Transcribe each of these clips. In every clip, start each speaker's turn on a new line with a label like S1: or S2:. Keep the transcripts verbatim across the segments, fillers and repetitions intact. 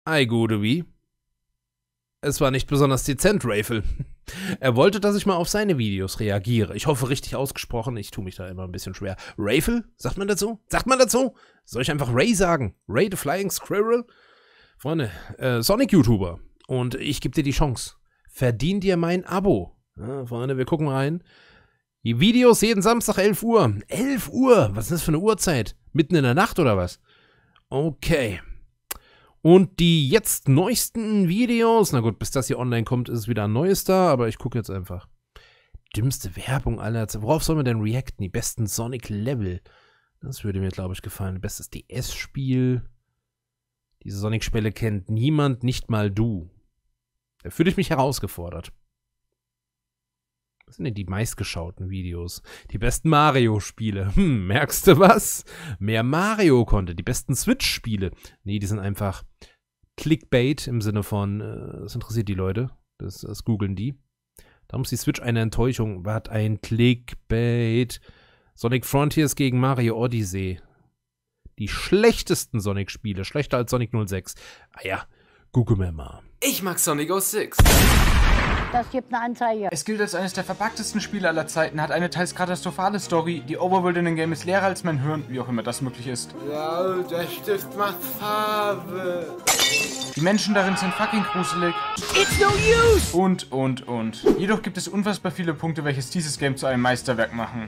S1: Ei, gute wie. Es war nicht besonders dezent, Rafel. Er wollte, dass ich mal auf seine Videos reagiere. Ich hoffe, richtig ausgesprochen. Ich tue mich da immer ein bisschen schwer. Rafel? Sagt man dazu? Sagt man dazu? Soll ich einfach Ray sagen? Ray the Flying Squirrel? Freunde, äh, Sonic-YouTuber. Und ich gebe dir die Chance. Verdien dir mein Abo. Ja, Freunde, wir gucken rein. Die Videos jeden Samstag elf Uhr. elf Uhr? Was ist das für eine Uhrzeit? Mitten in der Nacht oder was? Okay. Und die jetzt neuesten Videos, na gut, bis das hier online kommt, ist es wieder ein neues da, aber ich gucke jetzt einfach. Dümmste Werbung aller Zeiten. Worauf soll man denn reacten? Die besten Sonic-Level. Das würde mir, glaube ich, gefallen. Bestes D S-Spiel. Diese Sonic-Spiele kennt niemand, nicht mal du. Da fühle ich mich herausgefordert. Was sind denn die meistgeschauten Videos? Die besten Mario-Spiele. Hm, merkst du was? Mehr Mario-Content. Die besten Switch-Spiele. Nee, die sind einfach Clickbait im Sinne von, äh, das interessiert die Leute. Das, das googeln die. Da muss die Switch eine Enttäuschung. Was ein Clickbait. Sonic Frontiers gegen Mario Odyssey. Die schlechtesten Sonic-Spiele. Schlechter als Sonic null sechs. Ah ja, google mir mal.
S2: Ich mag Sonic null sechs.
S3: Das gibt eine Anzeige.
S4: Es gilt als eines der verpacktesten Spiele aller Zeiten, hat eine teils katastrophale Story, die Overworld in dem Game ist leerer als mein Hirn, wie auch immer das möglich ist.
S2: Ja, der Stift macht Farbe.
S4: Die Menschen darin sind fucking gruselig.
S2: It's no use!
S4: Und, und, und. Jedoch gibt es unfassbar viele Punkte, welches dieses Game zu einem Meisterwerk machen.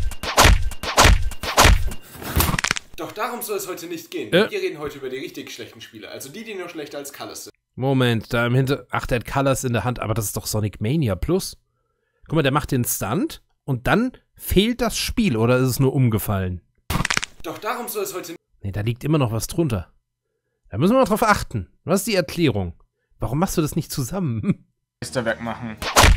S2: Doch darum soll es heute nicht gehen.
S1: Äh?
S2: Wir reden heute über die richtig schlechten Spiele, also die, die nur schlechter als Colors sind.
S1: Moment, da im Hinter... Ach, der hat Colors in der Hand, aber das ist doch Sonic Mania Plus. Guck mal, der macht den Stunt und dann fehlt das Spiel, oder ist es nur umgefallen?
S2: Doch darum soll es heute nicht...
S1: Nee, da liegt immer noch was drunter. Da müssen wir mal drauf achten. Was ist die Erklärung? Warum machst du das nicht zusammen?
S4: Meisterwerk machen.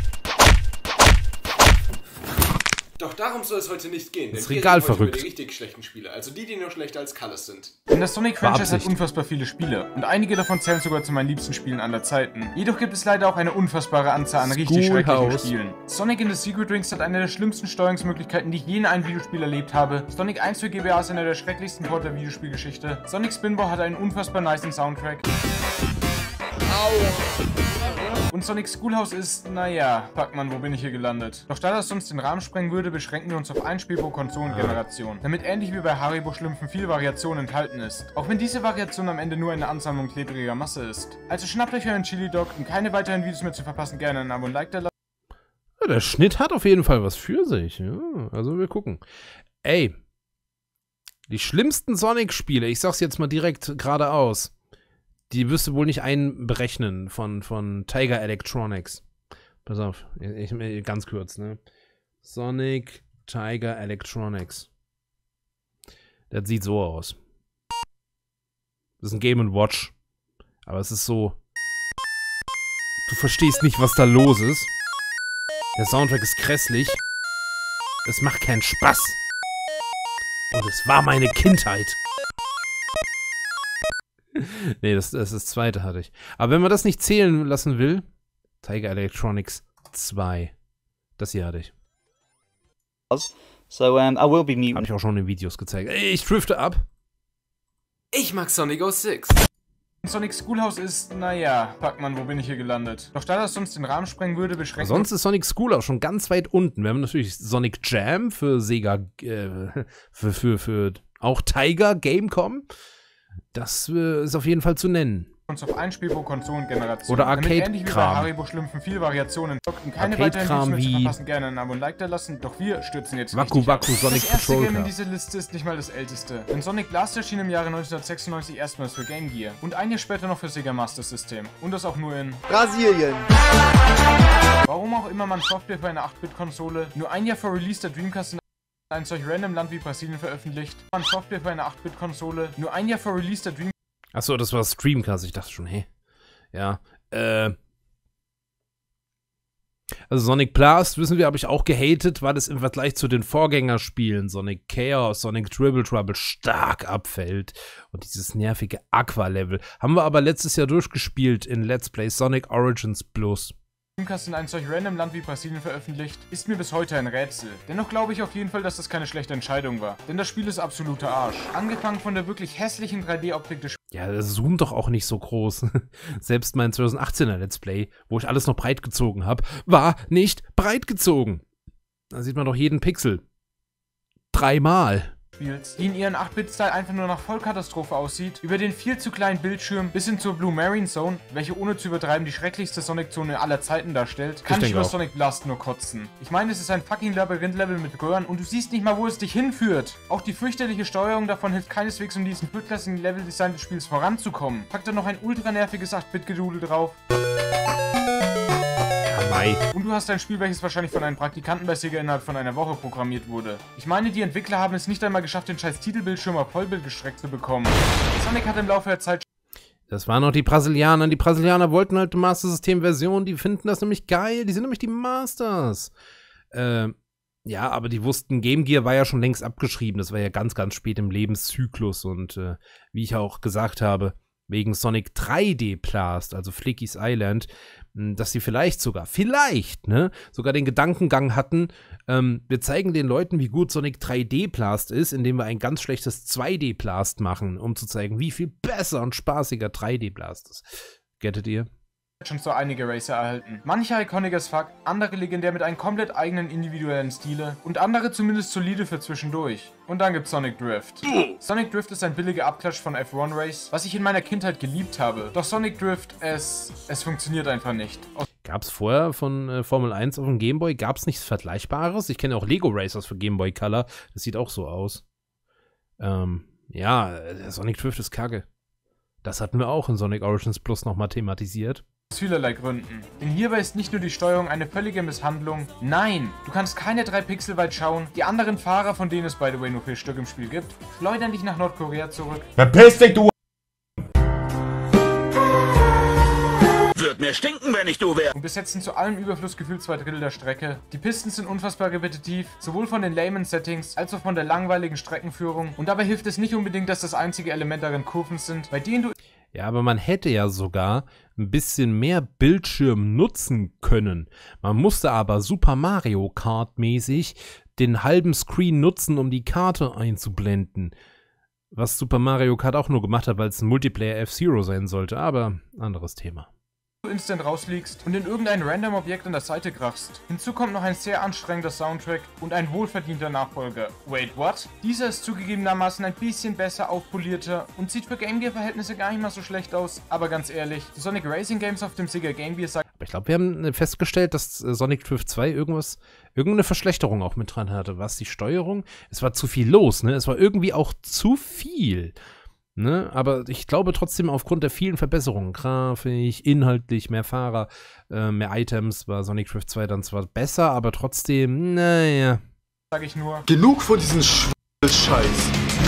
S2: Doch darum soll es heute nicht gehen.
S1: Das
S2: denn wir
S1: Regal
S2: reden heute
S1: verrückt.
S2: über die richtig schlechten Spiele, also die, die nur schlechter als Colors sind.
S4: Denn das Sonic-Franchise hat
S1: Beabsichtigt.
S4: unfassbar viele Spiele und einige davon zählen sogar zu meinen liebsten Spielen aller Zeiten. Jedoch gibt es leider auch eine unfassbare Anzahl an richtig schrecklichen
S1: Schoolhouse.
S4: Spielen. Sonic in the Secret Rings hat eine der schlimmsten Steuerungsmöglichkeiten, die ich je in einem Videospiel erlebt habe. Sonic eins für G B A ist einer der schrecklichsten Ports der Videospielgeschichte. Sonic Spinball hat einen unfassbar nicen Soundtrack. Und Sonic Schoolhouse ist, naja, Pac-Man, wo bin ich hier gelandet? Doch da das sonst den Rahmen sprengen würde, beschränken wir uns auf ein Spiel pro Konsolengeneration, damit ähnlich wie bei Haribo-Schlümpfen viel Variation enthalten ist. Auch wenn diese Variation am Ende nur eine Ansammlung klebriger Masse ist. Also schnappt euch euren Chili-Dog, um keine weiteren Videos mehr zu verpassen, gerne ein Abo und Like da lassen.
S1: Ja, der Schnitt hat auf jeden Fall was für sich. Ja, also wir gucken. Ey, die schlimmsten Sonic-Spiele, ich sag's jetzt mal direkt geradeaus, die wirst du wohl nicht einberechnen von, von Tiger Electronics. Pass auf, ich, ich, ganz kurz, ne? Sonic Tiger Electronics. Das sieht so aus. Das ist ein Game and Watch. Aber es ist so... Du verstehst nicht, was da los ist. Der Soundtrack ist grässlich. Es macht keinen Spaß. Und es war meine Kindheit. Nee, das, das ist das zweite hatte ich. Aber wenn man das nicht zählen lassen will, Tiger Electronics zwei. Das hier hatte ich.
S5: So um, I will be mute.
S1: Habe ich auch schon in Videos gezeigt. Ey, ich drifte ab.
S2: Ich mag Sonic null sechs.
S4: Sonic Schoolhouse ist, naja, Pac-Man, wo bin ich hier gelandet? Doch da das sonst den Rahmen sprengen würde, beschränken...
S1: Sonst ist Sonic School auch schon ganz weit unten. Wir haben natürlich Sonic Jam für Sega, äh, für, für, für auch Tiger Gamecom. Das äh, ist auf jeden Fall zu nennen.
S4: uns auf ein Spiel pro Konsolengeneration.
S1: Oder
S4: Damit ähnlich wie bei
S1: Arcade-Kram.
S4: Haribo-Schlümpfen viel Variationen entlocken. Keine weiteren
S1: Arcade-Kram
S4: Videos mehr zu
S1: wie-
S4: verpassen, gerne ein Abo und Like da lassen. Doch wir stürzen jetzt
S1: Waku
S4: richtig ab.
S1: Waku Sonic
S4: Das erste
S1: Patrol
S4: Game in
S1: Car.
S4: dieser Liste ist nicht mal das älteste. Denn Sonic Blast erschien im Jahre neunzehnhundertsechsundneunzig erstmals für Game Gear. Und ein Jahr später noch für Sega Master System. Und das auch nur in
S6: Brasilien.
S4: Warum auch immer man Software für eine acht Bit Konsole nur ein Jahr vor Release der Dreamcast in ein solch random Land wie Brasilien veröffentlicht. Man Software für eine acht Bit Konsole nur ein Jahr vor Release der Dreamcast.
S1: Achso, das war Streamcast. Ich dachte schon, hey. Ja. Äh. Also Sonic Blast, wissen wir, habe ich auch gehatet, weil es im Vergleich zu den Vorgängerspielen Sonic Chaos, Sonic Dribble Trouble stark abfällt. Und dieses nervige Aqua-Level haben wir aber letztes Jahr durchgespielt in Let's Play Sonic Origins Plus.
S4: Dreamcast in ein solch random Land wie Brasilien veröffentlicht, ist mir bis heute ein Rätsel. Dennoch glaube ich auf jeden Fall, dass das keine schlechte Entscheidung war. Denn das Spiel ist absoluter Arsch. Angefangen von der wirklich hässlichen drei D-Optik des Spiels.
S1: Ja, das zoomt doch auch nicht so groß. Selbst mein zweitausendachtzehner Let's Play, wo ich alles noch breit gezogen habe, war nicht breit gezogen. Da sieht man doch jeden Pixel. Dreimal.
S4: Die in ihren acht Bit-Style einfach nur nach Vollkatastrophe aussieht, über den viel zu kleinen Bildschirm bis hin zur Blue Marine Zone, welche ohne zu übertreiben die schrecklichste Sonic-Zone aller Zeiten darstellt, kann ich, ich über auch. Sonic Blast nur kotzen. Ich meine, es ist ein fucking Labyrinth-Level mit Röhren und du siehst nicht mal, wo es dich hinführt. Auch die fürchterliche Steuerung davon hilft keineswegs, um diesen viertklassigen Level-Design des Spiels voranzukommen. Packt da noch ein ultra nerviges acht Bit Gedudel drauf. Und du hast ein Spiel, welches wahrscheinlich von einem Praktikanten bei Sega innerhalb von einer Woche programmiert wurde. Ich meine, die Entwickler haben es nicht einmal geschafft, den scheiß Titelbildschirm auf Vollbild gestreckt zu bekommen. Sonic hat im Laufe der Zeit...
S1: Das waren auch die Brasilianer. Die Brasilianer wollten halt eine Master System-Version. Die finden das nämlich geil. Die sind nämlich die Masters. Äh, ja, aber die wussten, Game Gear war ja schon längst abgeschrieben. Das war ja ganz, ganz spät im Lebenszyklus. Und äh, wie ich auch gesagt habe, wegen Sonic drei D Blast, also Flicky's Island, dass sie vielleicht sogar, vielleicht, ne, sogar den Gedankengang hatten, ähm, wir zeigen den Leuten, wie gut Sonic drei D Blast ist, indem wir ein ganz schlechtes zwei D Blast machen, um zu zeigen, wie viel besser und spaßiger drei D Blast ist. Gettet ihr?
S4: Schon so einige Racer erhalten. Manche iconic as fuck, andere legendär mit einem komplett eigenen individuellen Stile und andere zumindest solide für zwischendurch. Und dann gibt's Sonic Drift. Sonic Drift ist ein billiger Abklatsch von F eins Race, was ich in meiner Kindheit geliebt habe. Doch Sonic Drift, es, es funktioniert einfach nicht.
S1: Gab's vorher von äh, Formel eins auf dem Game Boy, gab's nichts Vergleichbares? Ich kenne auch Lego Racers für Game Boy Color, das sieht auch so aus. Ähm, ja, Sonic Drift ist kacke. Das hatten wir auch in Sonic Origins Plus nochmal thematisiert.
S4: Aus vielerlei Gründen. Denn hierbei ist nicht nur die Steuerung eine völlige Misshandlung. Nein, du kannst keine drei Pixel weit schauen. Die anderen Fahrer, von denen es by the way nur vier Stück im Spiel gibt, schleudern dich nach Nordkorea zurück.
S5: Verpiss dich, du! Wird mir stinken, wenn ich du wär.
S4: Und besetzen zu allem Überfluss gefühlt zwei Drittel der Strecke. Die Pisten sind unfassbar repetitiv, sowohl von den lamen Settings, als auch von der langweiligen Streckenführung. Und dabei hilft es nicht unbedingt, dass das einzige Element darin Kurven sind, bei denen du...
S1: Ja, aber man hätte ja sogar ein bisschen mehr Bildschirm nutzen können. Man musste aber Super Mario Kart mäßig den halben Screen nutzen, um die Karte einzublenden. Was Super Mario Kart auch nur gemacht hat, weil es ein Multiplayer F-Zero sein sollte, aber anderes Thema.
S4: Instant rausfliegst und in irgendein random Objekt an der Seite krachst. Hinzu kommt noch ein sehr anstrengender Soundtrack und ein wohlverdienter Nachfolger. Wait, what? Dieser ist zugegebenermaßen ein bisschen besser aufpolierter und sieht für Game Gear-Verhältnisse gar nicht mal so schlecht aus, aber ganz ehrlich, die Sonic Racing Games auf dem Sega Game Gear sagt...
S1: Aber ich glaube, wir haben festgestellt, dass Sonic Drift zwei irgendwas, irgendeine Verschlechterung auch mit dran hatte. Was die Steuerung? Es war zu viel los, ne? Es war irgendwie auch zu viel. Ne, aber ich glaube trotzdem, aufgrund der vielen Verbesserungen, grafisch, inhaltlich, mehr Fahrer, äh, mehr Items, war Sonic Drift zwei dann zwar besser, aber trotzdem, naja.
S4: Sag ich nur.
S5: Genug von diesem Scheiß.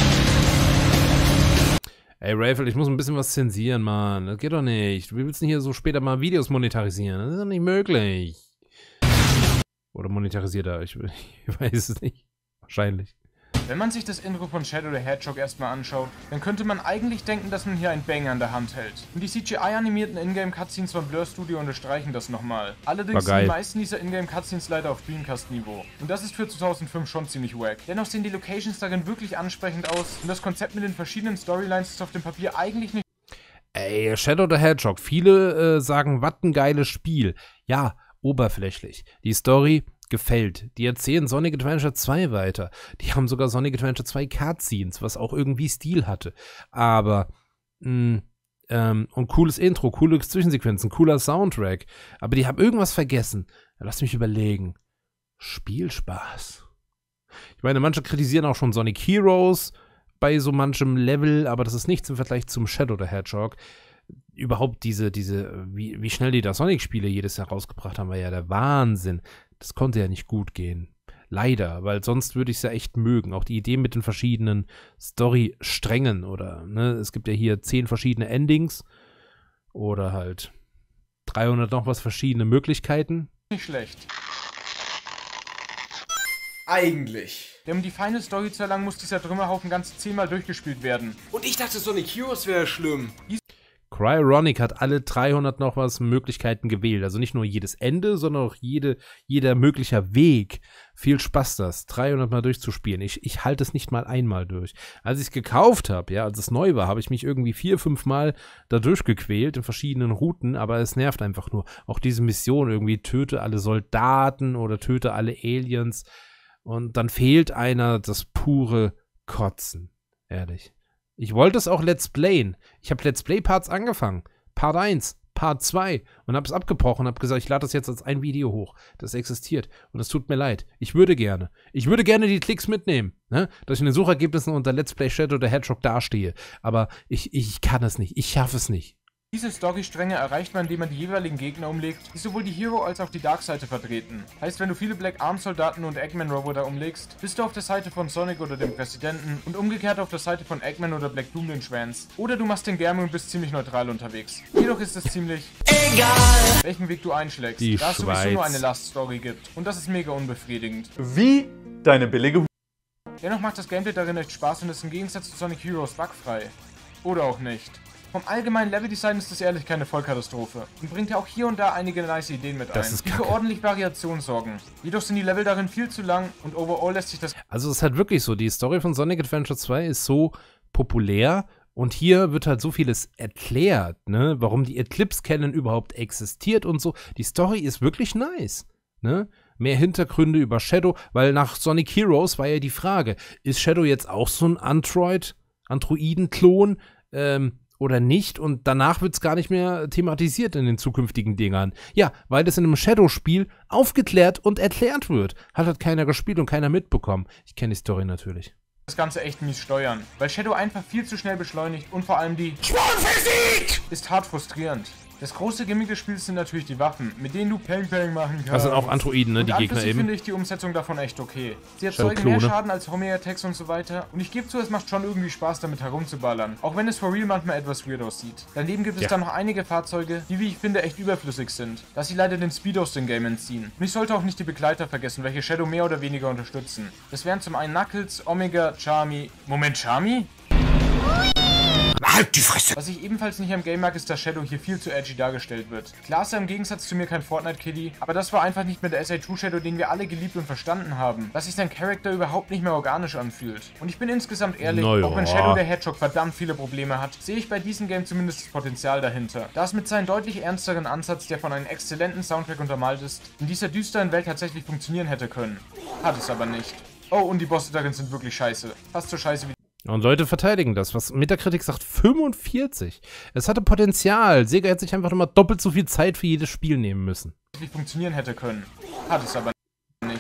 S1: Ey, Rayfel, ich muss ein bisschen was zensieren, Mann. Das geht doch nicht. Wie willst du denn hier so später mal Videos monetarisieren? Das ist doch nicht möglich. Oder monetarisiert er? Ich, ich weiß es nicht. Wahrscheinlich.
S4: Wenn man sich das Intro von Shadow the Hedgehog erstmal anschaut, dann könnte man eigentlich denken, dass man hier ein Banger in der Hand hält. Und die C G I-animierten Ingame-Cutscenes von Blur Studio unterstreichen das nochmal. Allerdings sind die meisten dieser Ingame-Cutscenes leider auf Dreamcast-Niveau. Und das ist für zweitausendfünf schon ziemlich wack. Dennoch sehen die Locations darin wirklich ansprechend aus und das Konzept mit den verschiedenen Storylines ist auf dem Papier eigentlich nicht...
S1: Ey, Shadow the Hedgehog, viele äh, sagen, was ein geiles Spiel. Ja, oberflächlich. Die Story... gefällt. Die erzählen Sonic Adventure zwei weiter. Die haben sogar Sonic Adventure zwei Cutscenes, was auch irgendwie Stil hatte. Aber, mh, ähm, und cooles Intro, coole Zwischensequenzen, cooler Soundtrack. Aber die haben irgendwas vergessen. Lass mich überlegen. Spielspaß. Ich meine, manche kritisieren auch schon Sonic Heroes bei so manchem Level, aber das ist nichts im Vergleich zum Shadow the Hedgehog. Überhaupt diese, diese, wie, wie schnell die da Sonic-Spiele jedes Jahr rausgebracht haben, war ja der Wahnsinn. Das konnte ja nicht gut gehen. Leider, weil sonst würde ich es ja echt mögen. Auch die Idee mit den verschiedenen Story-Strängen oder, ne, es gibt ja hier zehn verschiedene Endings oder halt dreihundert noch was verschiedene Möglichkeiten.
S4: Nicht schlecht.
S2: Eigentlich.
S4: Denn um die Final Story zu erlangen, muss dieser Trümmerhaufen ganze zehnmal durchgespielt werden.
S2: Und ich dachte, Sonic Heroes wäre schlimm.
S1: Cryonic hat alle dreihundert noch was Möglichkeiten gewählt. Also nicht nur jedes Ende, sondern auch jede, jeder möglicher Weg. Viel Spaß das, dreihundert Mal durchzuspielen. Ich, ich halte es nicht mal einmal durch. Als ich es gekauft habe, ja, als es neu war, habe ich mich irgendwie vier, fünf Mal da durchgequält in verschiedenen Routen, aber es nervt einfach nur. Auch diese Mission irgendwie, töte alle Soldaten oder töte alle Aliens und dann fehlt einer, das pure Kotzen. Ehrlich. Ich wollte es auch Let's Playen. Ich habe Let's Play Parts angefangen. Part eins, Part zwei und habe es abgebrochen und habe gesagt, ich lade das jetzt als ein Video hoch. Das existiert und es tut mir leid. Ich würde gerne. Ich würde gerne die Klicks mitnehmen, ne? Dass ich in den Suchergebnissen unter Let's Play Shadow the Hedgehog dastehe. Aber ich, ich kann es nicht. Ich schaffe es nicht.
S4: Diese Storystränge erreicht man, indem man die jeweiligen Gegner umlegt, die sowohl die Hero- als auch die Dark-Seite vertreten. Heißt, wenn du viele Black Arm-Soldaten und Eggman-Roboter umlegst, bist du auf der Seite von Sonic oder dem Präsidenten und umgekehrt auf der Seite von Eggman oder Black Doom den Schwanz. Oder du machst den Germe und bist ziemlich neutral unterwegs. Jedoch ist es ziemlich egal, welchen Weg du einschlägst,
S1: Die
S4: da es sowieso
S1: Schweiz.
S4: nur eine Last-Story gibt. Und das ist mega unbefriedigend.
S5: Wie deine billige...
S4: Dennoch macht das Gameplay darin echt Spaß und ist im Gegensatz zu Sonic Heroes bugfrei. Oder auch nicht. Vom allgemeinen Leveldesign ist es ehrlich keine Vollkatastrophe und bringt ja auch hier und da einige nice Ideen mit
S1: Das
S4: ein,
S1: ist
S4: die
S1: kacke.
S4: für ordentlich Variation sorgen. Jedoch sind die Level darin viel zu lang und overall lässt sich das
S1: Also es ist halt wirklich so, die Story von Sonic Adventure zwei ist so populär und hier wird halt so vieles erklärt, ne, warum die Eclipse Cannon überhaupt existiert und so. Die Story ist wirklich nice, ne? Mehr Hintergründe über Shadow, weil nach Sonic Heroes war ja die Frage, ist Shadow jetzt auch so ein Android, Androiden-Klon, ähm, oder nicht? Und danach wird es gar nicht mehr thematisiert in den zukünftigen Dingern. Ja, weil das in einem Shadow-Spiel aufgeklärt und erklärt wird. Hat halt keiner gespielt und keiner mitbekommen. Ich kenne die Story natürlich.
S4: das Ganze echt mies steuern, weil Shadow einfach viel zu schnell beschleunigt und vor allem die Schwarmphysik ist hart frustrierend. Das große Gimmick des Spiels sind natürlich die Waffen, mit denen du Peng Peng machen kannst.
S1: Das sind auch Androiden, ne,
S4: und
S1: die
S4: an für
S1: Gegner
S4: sich
S1: eben.
S4: finde ich die Umsetzung davon echt okay. Sie
S1: Shadow
S4: erzeugen mehr
S1: Klone.
S4: Schaden als Homing-Attacks und so weiter. Und ich gebe zu, es macht schon irgendwie Spaß, damit herumzuballern. Auch wenn es for real manchmal etwas weird aussieht. Daneben gibt es
S1: Ja.
S4: dann noch einige Fahrzeuge, die, wie ich finde, echt überflüssig sind, da sie leider den Speed aus dem Game entziehen. Und ich sollte auch nicht die Begleiter vergessen, welche Shadow mehr oder weniger unterstützen. Das wären zum einen Knuckles, Omega, Charmy... Moment, Charmy?
S5: Halt die Fresse!
S4: Was ich ebenfalls nicht am Game mag, ist, dass Shadow hier viel zu edgy dargestellt wird. Klar ist er im Gegensatz zu mir kein Fortnite-Kiddie, aber das war einfach nicht mehr der S A zwei Shadow, den wir alle geliebt und verstanden haben. Dass sich sein Charakter überhaupt nicht mehr organisch anfühlt. Und ich bin insgesamt ehrlich,
S1: Naja.
S4: auch wenn Shadow der Hedgehog verdammt viele Probleme hat, sehe ich bei diesem Game zumindest das Potenzial dahinter. Da es mit seinem deutlich ernsteren Ansatz, der von einem exzellenten Soundtrack untermalt ist, in dieser düsteren Welt tatsächlich funktionieren hätte können. Hat es aber nicht. Oh, und die Bosse darin sind wirklich scheiße. Fast so scheiße wie
S1: Und Leute verteidigen das. Was Metacritic sagt, fünfundvierzig. Es hatte Potenzial. Sega hätte sich einfach immer doppelt so viel Zeit für jedes Spiel nehmen müssen.
S4: wie funktionieren hätte können. Hat es aber nicht.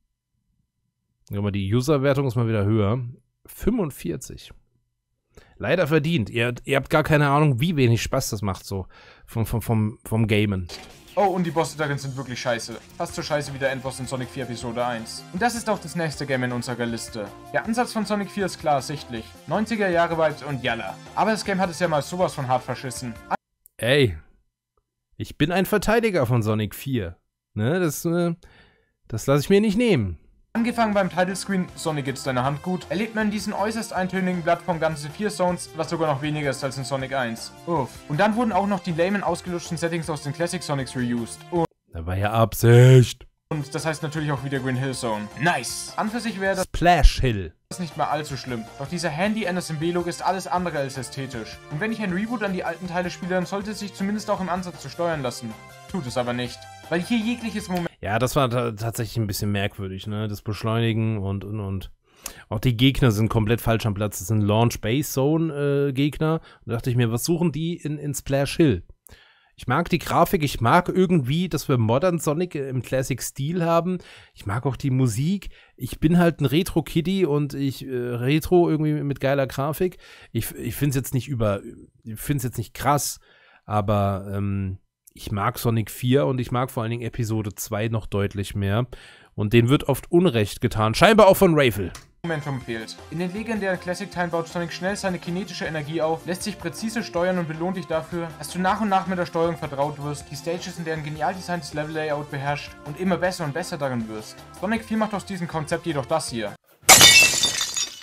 S1: Guck mal, die User-Wertung ist mal wieder höher. fünfundvierzig. Leider verdient. Ihr, ihr habt gar keine Ahnung, wie wenig Spaß das macht, so vom, vom, vom, vom Gamen.
S4: Oh, und die Bosse darin sind wirklich scheiße. Fast so scheiße wie der Endboss in Sonic vier Episode eins. Und das ist auch das nächste Game in unserer Liste. Der Ansatz von Sonic vier ist klar ersichtlich. neunziger Jahre weit und jalla. Aber das Game hat es ja mal sowas von hart verschissen.
S1: Ey, ich bin ein Verteidiger von Sonic vier. Ne, das, äh, das lasse ich mir nicht nehmen.
S4: Angefangen beim Titlescreen, Sonic geht's deiner Hand gut, erlebt man in diesen äußerst eintönigen Plattform ganze vier Zones, was sogar noch weniger ist als in Sonic eins. Uff. Und dann wurden auch noch die lamen ausgelutschten Settings aus den Classic Sonics reused. Und
S1: Da war ja Absicht.
S4: Und das heißt natürlich auch wieder Green Hill Zone. Nice! An für sich wäre das
S1: Splash Hill.
S4: nicht mal allzu schlimm. Doch dieser handy N S M B-Look ist alles andere als ästhetisch. Und wenn ich ein Reboot an die alten Teile spiele, dann sollte es sich zumindest auch im Ansatz zu steuern lassen. Tut es aber nicht. Weil hier jegliches Moment
S1: Ja, das war ta- tatsächlich ein bisschen merkwürdig, ne? Das Beschleunigen und, und, und. Auch die Gegner sind komplett falsch am Platz. Das sind Launch Base Zone äh, Gegner. Da dachte ich mir, was suchen die in, in Splash Hill? Ich mag die Grafik, ich mag irgendwie, dass wir Modern Sonic im Classic-Stil haben. Ich mag auch die Musik. Ich bin halt ein Retro-Kiddie und ich äh, Retro irgendwie mit geiler Grafik. Ich, ich finde es jetzt nicht über, ich finde es jetzt nicht krass, aber ähm, ich mag Sonic vier und ich mag vor allen Dingen Episode zwei noch deutlich mehr. Und denen wird oft Unrecht getan. Scheinbar auch von Rayfel.
S4: Momentum fehlt. In den legendären Classic-Teilen baut Sonic schnell seine kinetische Energie auf, lässt sich präzise steuern und belohnt dich dafür, dass du nach und nach mit der Steuerung vertraut wirst, die Stages in deren genial designtes Level-Layout beherrscht und immer besser und besser darin wirst. Sonic vier macht aus diesem Konzept jedoch das hier.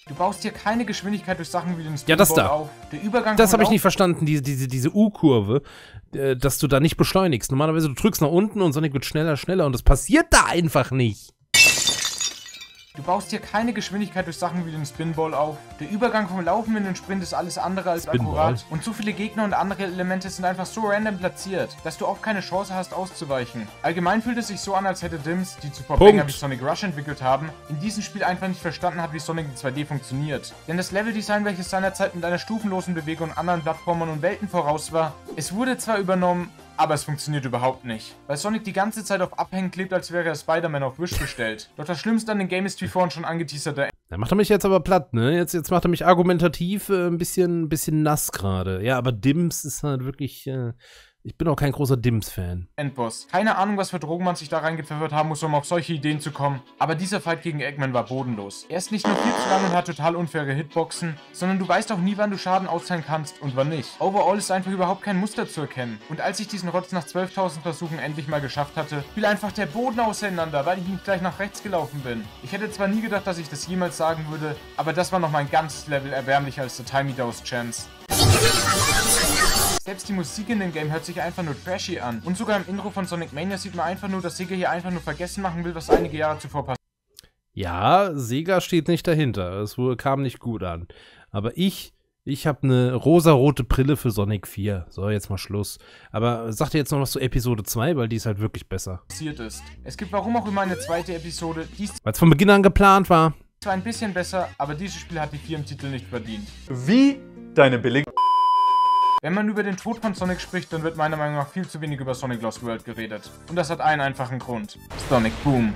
S4: Du baust hier keine Geschwindigkeit durch Sachen wie den
S1: Ja, das
S4: Spinball
S1: da.
S4: auf. Der Übergang
S1: Das
S4: vom
S1: habe ich
S4: Lauf-
S1: nicht verstanden, diese, diese, diese U-Kurve, äh, dass du da nicht beschleunigst. Normalerweise du drückst nach unten und Sonic wird schneller, schneller und das passiert da einfach nicht.
S4: Du baust hier keine Geschwindigkeit durch Sachen wie den Spinball auf. Der Übergang vom Laufen in den Sprint ist alles andere als
S1: Spinball.
S4: akkurat. Und so viele Gegner und andere Elemente sind einfach so random platziert, dass du auch keine Chance hast auszuweichen. Allgemein fühlt es sich so an, als hätte Dims, die zuvor
S1: Punkt.
S4: Banger wie Sonic Rush entwickelt haben, in diesem Spiel einfach nicht verstanden hat, wie Sonic in zwei D funktioniert. Denn das Leveldesign, welches seinerzeit mit einer stufenlosen Bewegung anderen Plattformern und Welten voraus war, es wurde zwar übernommen, aber es funktioniert überhaupt nicht. Weil Sonic die ganze Zeit auf Abhängen klebt, als wäre er Spider-Man auf Wish bestellt. Doch das Schlimmste an dem Game ist wie vorhin schon angeteaserter
S1: Da macht er mich jetzt aber platt, ne? Jetzt, jetzt macht er mich argumentativ äh, ein bisschen, ein bisschen nass gerade. Ja, aber Dims ist halt wirklich, äh, ich bin auch kein großer Dims-Fan.
S4: Endboss. Keine Ahnung, was für Drogen man sich da reingepfeffert haben muss, um auf solche Ideen zu kommen. Aber dieser Fight gegen Eggman war bodenlos. Er ist nicht nur viel zu lang und hat total unfaire Hitboxen, sondern du weißt auch nie, wann du Schaden austeilen kannst und wann nicht. Overall ist einfach überhaupt kein Muster zu erkennen. Und als ich diesen Rotz nach zwölftausend Versuchen endlich mal geschafft hatte, fiel einfach der Boden auseinander, weil ich nicht gleich nach rechts gelaufen bin. Ich hätte zwar nie gedacht, dass ich das jemals sagen würde, aber das war noch mein ganzes Level erbärmlicher als der Timey Dose Chance. Selbst die Musik in dem Game hört sich einfach nur trashy an. Und sogar im Intro von Sonic Mania sieht man einfach nur, dass Sega hier einfach nur vergessen machen will, was einige Jahre zuvor passiert.
S1: Ja, Sega steht nicht dahinter. Es wohl kam nicht gut an. Aber ich, ich habe eine rosarote Brille für Sonic vier. So, jetzt mal Schluss. Aber sagt ihr jetzt noch was zu Episode zwei, weil die ist halt wirklich besser.
S4: ist. Es gibt warum auch immer eine zweite Episode, die ist
S1: Weil es von Beginn an geplant war.
S4: zwar ein bisschen besser, aber dieses Spiel hat die vier im Titel nicht verdient.
S5: Wie deine billige...
S4: Wenn man über den Tod von Sonic spricht, dann wird meiner Meinung nach viel zu wenig über Sonic Lost World geredet. Und das hat einen einfachen Grund. Sonic Boom.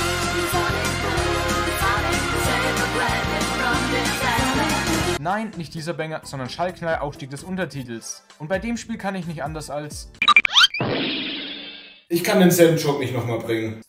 S4: Nein, nicht dieser Banger, sondern Schallknall, Aufstieg des Untertitels. Und bei dem Spiel kann ich nicht anders als...
S2: Ich kann den Sam Choke nicht nochmal bringen.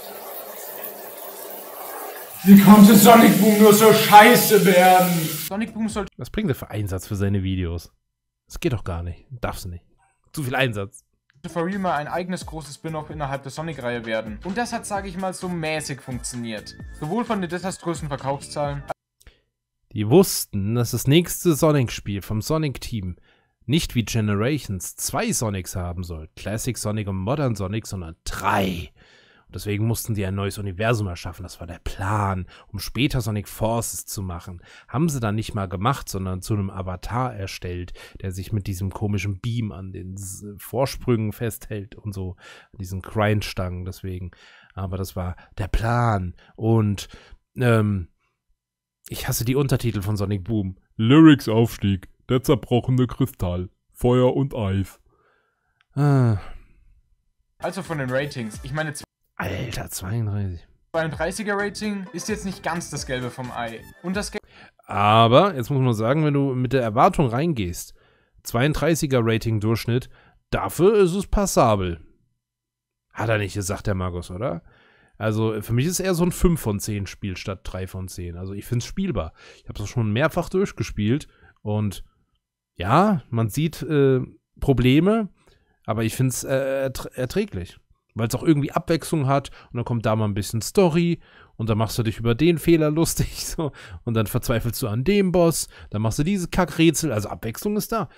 S4: Wie konnte Sonic Boom nur so scheiße werden? Sonic Boom sollte
S1: Was bringt er für Einsatz für seine Videos? Das geht doch gar nicht. Darfst du nicht. Zu viel Einsatz.
S4: for real mal ein eigenes großes Spin-off innerhalb der Sonic-Reihe werden. Und das hat, sage ich mal, so mäßig funktioniert. Sowohl von den desaströsen Verkaufszahlen.
S1: Die wussten, dass das nächste Sonic-Spiel vom Sonic-Team nicht wie Generations zwei Sonics haben soll. Classic Sonic und Modern Sonic, sondern drei. Und deswegen mussten die ein neues Universum erschaffen. Das war der Plan, um später Sonic Forces zu machen. Haben sie dann nicht mal gemacht, sondern zu einem Avatar erstellt, der sich mit diesem komischen Beam an den Vorsprüngen festhält und so, an diesen Grindstangen deswegen. Aber das war der Plan. Und ähm, ich hasse die Untertitel von Sonic Boom. Lyrics-Aufstieg, der zerbrochene Kristall, Feuer und Eis. Ah.
S4: Also von den Ratings. Ich meine,
S1: Alter, zweiunddreißig.
S4: zweiunddreißiger Rating ist jetzt nicht ganz das Gelbe vom Ei. Und das Gelbe.
S1: Aber, jetzt muss man sagen, wenn du mit der Erwartung reingehst, zweiunddreißiger Rating-Durchschnitt, dafür ist es passabel. Hat er nicht gesagt, der Markus, oder? Also, für mich ist eher so ein fünf von zehn Spiel statt drei von zehn. Also, ich finde es spielbar. Ich habe es schon mehrfach durchgespielt und ja, man sieht äh, Probleme, aber ich finde es äh, erträ erträglich. Weil es auch irgendwie Abwechslung hat und dann kommt da mal ein bisschen Story und dann machst du dich über den Fehler lustig so und dann verzweifelst du an dem Boss, dann machst du diese Kackrätsel, also Abwechslung ist da.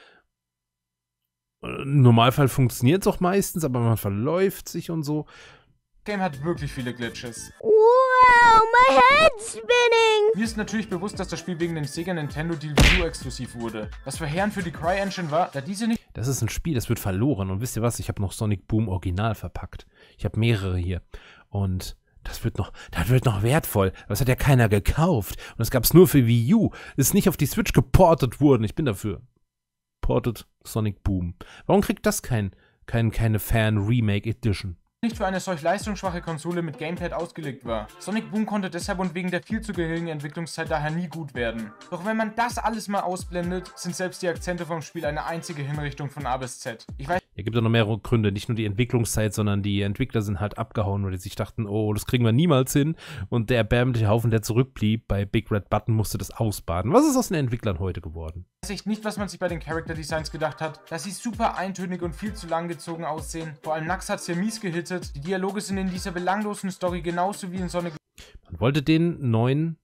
S1: Im Normalfall funktioniert es auch meistens, aber man verläuft sich und so.
S4: Game hat wirklich viele Glitches.
S3: Wow, my head's spinning!
S4: Mir ist natürlich bewusst, dass das Spiel wegen dem Sega Nintendo Deal Wii U exklusiv wurde. Was verheerend für die CryEngine war, da diese nicht...
S1: Das ist ein Spiel, das wird verloren. Und wisst ihr was? Ich habe noch Sonic Boom Original verpackt. Ich habe mehrere hier. Und das wird noch, das wird noch wertvoll. Das hat ja keiner gekauft. Und das gab es nur für Wii U. Das ist nicht auf die Switch geportet worden. Ich bin dafür. Ported Sonic Boom. Warum kriegt das kein, kein, keine Fan-Remake Edition?
S4: nicht für eine solch leistungsschwache Konsole mit Gamepad ausgelegt war. Sonic Boom konnte deshalb und wegen der viel zu geringen Entwicklungszeit daher nie gut werden. Doch wenn man das alles mal ausblendet, sind selbst die Akzente vom Spiel eine einzige Hinrichtung von A bis Z. Ich weiß...
S1: Es gibt ja noch mehrere Gründe, nicht nur die Entwicklungszeit, sondern die Entwickler sind halt abgehauen, weil die sich dachten, oh, das kriegen wir niemals hin. Und der erbärmliche Haufen, der zurückblieb, bei Big Red Button musste das ausbaden. Was ist aus den Entwicklern heute geworden?
S4: Ich weiß echt nicht, was man sich bei den Character Designs gedacht hat, dass sie super eintönig und viel zu langgezogen aussehen. Vor allem Nax hat's hier mies gehittet. Die Dialoge sind in dieser belanglosen Story genauso wie in Sonic...
S1: Man wollte den neuen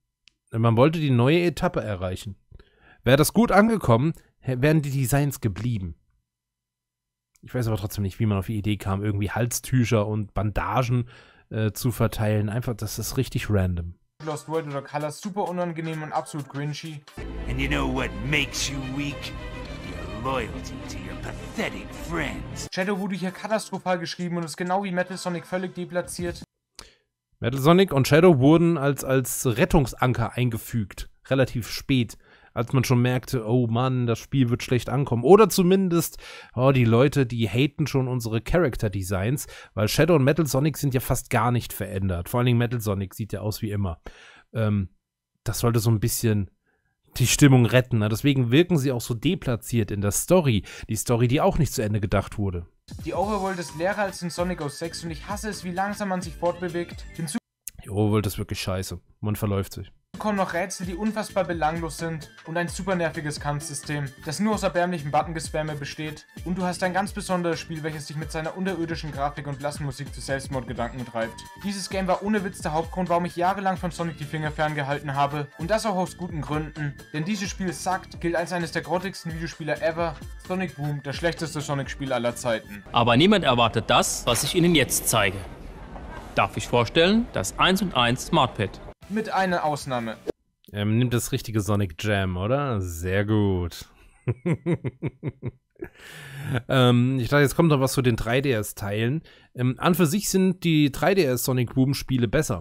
S1: Man wollte die neue Etappe erreichen. Wäre das gut angekommen, wären die Designs geblieben. Ich weiß aber trotzdem nicht, wie man auf die Idee kam, irgendwie Halstücher und Bandagen äh, zu verteilen. Einfach, das ist richtig random.
S4: Lost World oder Colors super unangenehm und absolut cringy.
S6: And you know what makes you weak? Your loyalty to your pathetic friends.
S4: Shadow wurde hier katastrophal geschrieben und ist genau wie Metal Sonic völlig deplatziert.
S1: Metal Sonic und Shadow wurden als, als Rettungsanker eingefügt. Relativ spät. Als man schon merkte, oh Mann, das Spiel wird schlecht ankommen. Oder zumindest, oh, die Leute, die haten schon unsere Character-Designs, weil Shadow und Metal Sonic sind ja fast gar nicht verändert. Vor allen Dingen Metal Sonic sieht ja aus wie immer. Ähm, das sollte so ein bisschen die Stimmung retten. Ne? Deswegen wirken sie auch so deplatziert in der Story. Die Story, die auch nicht zu Ende gedacht wurde.
S4: Die Overworld ist leerer als in Sonic oh six und ich hasse es, wie langsam man sich fortbewegt. Hinzu
S1: Die Overworld ist wirklich scheiße. Man verläuft sich.
S4: kommen noch Rätsel, die unfassbar belanglos sind und ein super nerviges Kampfsystem, das nur aus erbärmlichem Buttongespamme besteht. Und du hast ein ganz besonderes Spiel, welches dich mit seiner unterirdischen Grafik und Blasmusik zu Selbstmordgedanken treibt. Dieses Game war ohne Witz der Hauptgrund, warum ich jahrelang von Sonic die Finger ferngehalten habe. Und das auch aus guten Gründen. Denn dieses Spiel sagt, gilt als eines der grottigsten Videospieler ever. Sonic Boom, das schlechteste Sonic-Spiel aller Zeiten.
S7: Aber niemand erwartet das, was ich Ihnen jetzt zeige. Darf ich vorstellen, das eins und eins SmartPad.
S4: Mit einer Ausnahme.
S1: Ähm, nimmt das richtige Sonic Jam, oder? Sehr gut. ähm, ich dachte, jetzt kommt noch was zu den drei D S-Teilen. Ähm, an für sich sind die drei D S Sonic Boom-Spiele besser.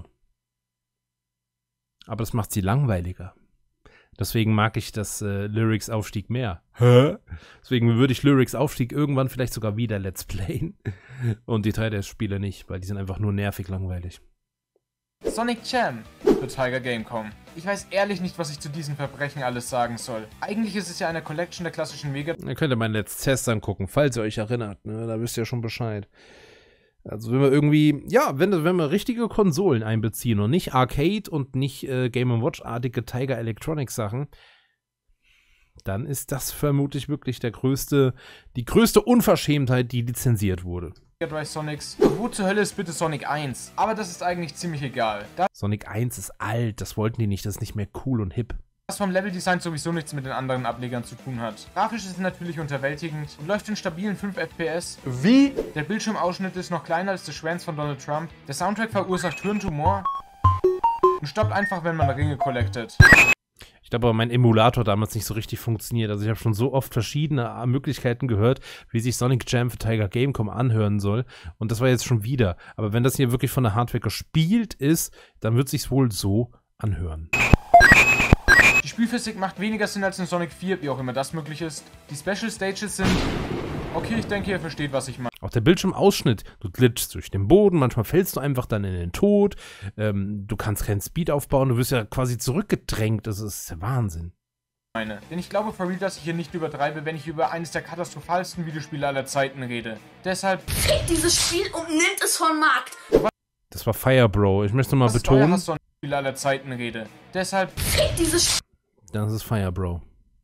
S1: Aber das macht sie langweiliger. Deswegen mag ich das äh, Lyrics-Aufstieg mehr. Hä? Deswegen würde ich Lyrics-Aufstieg irgendwann vielleicht sogar wieder Let's Playen. Und die drei D S-Spiele nicht, weil die sind einfach nur nervig langweilig.
S4: Sonic Jam für Tiger Gamecom. Ich weiß ehrlich nicht, was ich zu diesen Verbrechen alles sagen soll. Eigentlich ist es ja eine Collection der klassischen Mega...
S1: Ihr könnt ja meinen Let's Test angucken, falls ihr euch erinnert, ne? Da wisst ihr ja schon Bescheid. Also wenn wir irgendwie, ja, wenn, wenn wir richtige Konsolen einbeziehen und nicht Arcade und nicht äh, Game and Watch-artige Tiger Electronics Sachen, dann ist das vermutlich wirklich der größte, die größte Unverschämtheit, die lizenziert wurde.
S4: Mega Drive Sonics. Und wo zur Hölle ist bitte Sonic eins? Aber das ist eigentlich ziemlich egal. Da
S1: Sonic eins ist alt, das wollten die nicht, das ist nicht mehr cool und hip.
S4: das vom Leveldesign sowieso nichts mit den anderen Ablegern zu tun hat. Grafisch ist es natürlich unterwältigend und läuft in stabilen fünf F P S.
S5: Wie?
S4: Der Bildschirmausschnitt ist noch kleiner als der Schwanz von Donald Trump. Der Soundtrack verursacht Hirntumor und stoppt einfach, wenn man Ringe collectet.
S1: Ich glaube aber, mein Emulator damals nicht so richtig funktioniert. Also ich habe schon so oft verschiedene Möglichkeiten gehört, wie sich Sonic Jam für Tiger Gamecom anhören soll. Und das war jetzt schon wieder. Aber wenn das hier wirklich von der Hardware gespielt ist, dann wird es sich wohl so anhören.
S4: Die Spielphysik macht weniger Sinn als in Sonic vier, wie auch immer das möglich ist. Die Special Stages sind... Okay, ich denke, ihr versteht, was ich meine.
S1: Auch der Bildschirmausschnitt, du glitschst durch den Boden, manchmal fällst du einfach dann in den Tod, ähm, du kannst keinen Speed aufbauen, du wirst ja quasi zurückgedrängt, das ist der Wahnsinn.
S4: Meine. Denn ich glaube for real, dass ich hier nicht übertreibe, wenn ich über eines der katastrophalsten Videospiele aller Zeiten rede. Deshalb...
S8: Fick dieses Spiel und nimmt es vom Markt.
S1: Das war Fire Bro, ich möchte mal
S4: Was ist euer
S1: betonen,
S4: Hass Sonic-Spiel aller Zeiten rede. Deshalb...
S8: Fick dieses Spiel.
S1: das ist Fire Bro.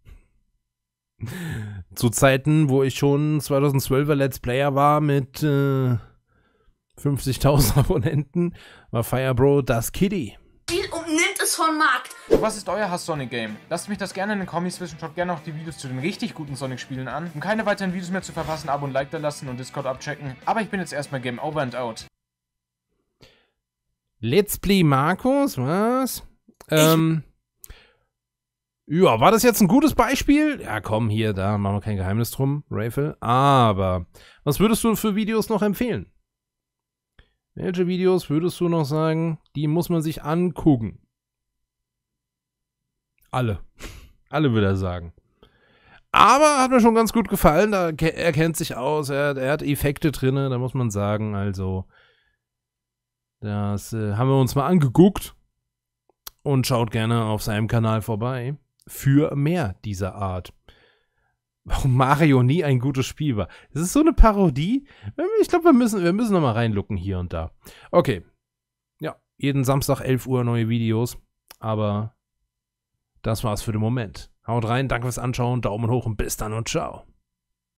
S1: Zu Zeiten, wo ich schon zweitausendzwölfer Let's Player war mit äh, fünfzigtausend Abonnenten, war Fire Bro das Kitty.
S8: Spiel und nimmt es vom Markt.
S4: Was ist euer Hass Sonic Game? Lasst mich das gerne in den Kommis wissen, schaut gerne auch die Videos zu den richtig guten Sonic Spielen an. Um keine weiteren Videos mehr zu verpassen, Abo und Like da lassen und Discord abchecken. Aber ich bin jetzt erstmal Game Over and Out.
S1: Let's Play Markus, was? Ähm, ja, war das jetzt ein gutes Beispiel? Ja, komm, hier, da machen wir kein Geheimnis drum, Rayfel. Aber, was würdest du für Videos noch empfehlen? Welche Videos würdest du noch sagen, die muss man sich angucken? Alle. Alle würde er sagen. Aber hat mir schon ganz gut gefallen, da, er kennt sich aus, er, er hat Effekte drin, da muss man sagen, also, das äh, haben wir uns mal angeguckt und schaut gerne auf seinem Kanal vorbei für mehr dieser Art. Warum Mario nie ein gutes Spiel war. Das ist so eine Parodie. Ich glaube, wir müssen, wir müssen noch mal reinlucken hier und da. Okay. Ja, jeden Samstag elf Uhr neue Videos. Aber das war's für den Moment. Haut rein, danke fürs Anschauen, Daumen hoch und bis dann und ciao.